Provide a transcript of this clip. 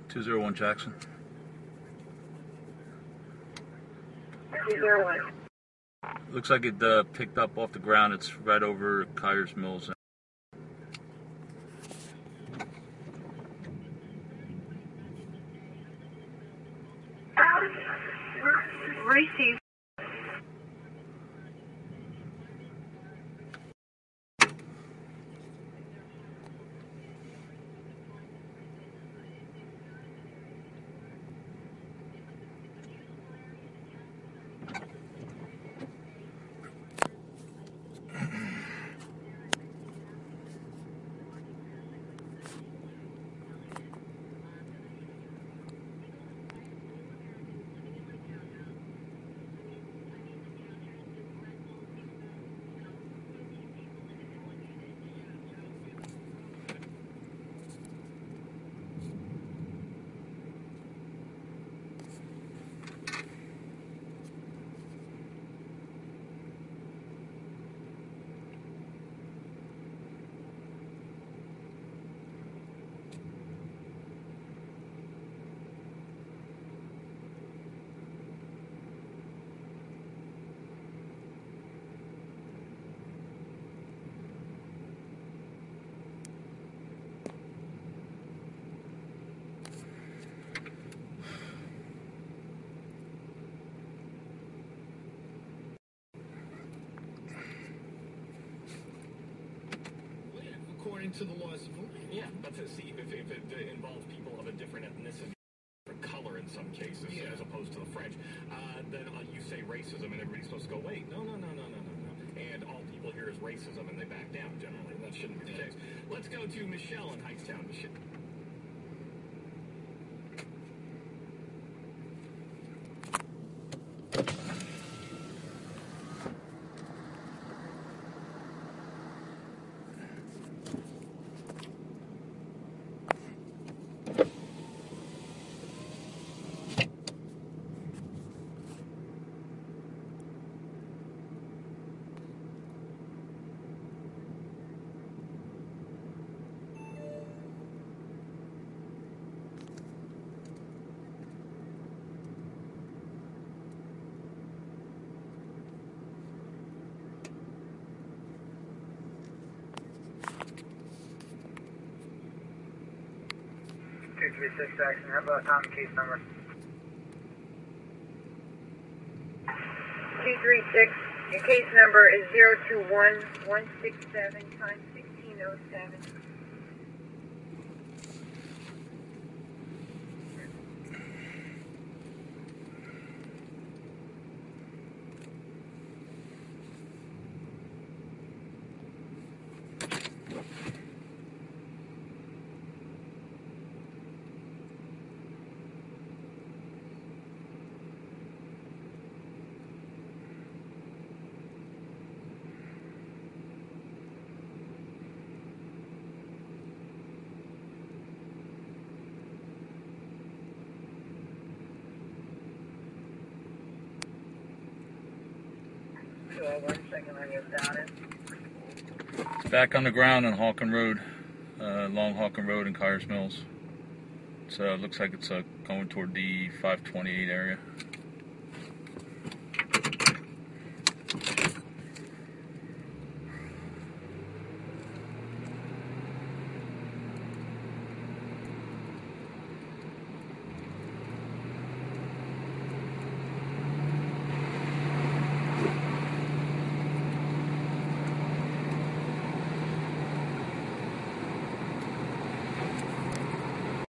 201 Jackson. 201. Looks like it picked up off the ground. It's right over Kyers Mills. Receive. According to the laws, yeah, but to see if it involves people of a different ethnicity, different color in some cases, as opposed to the French, then you say racism, and everybody's supposed to go, wait, no. And all people hear is racism, and they back down, generally. That shouldn't be the case. Let's go to Michelle in Hightstown. Michelle. Jackson, how about Tom case number? 236. Your case number is 021167 times 1607. Back on the ground on Hawken Road, Long Hawken Road in Kyers Mills. So it looks like it's going toward the 528 area.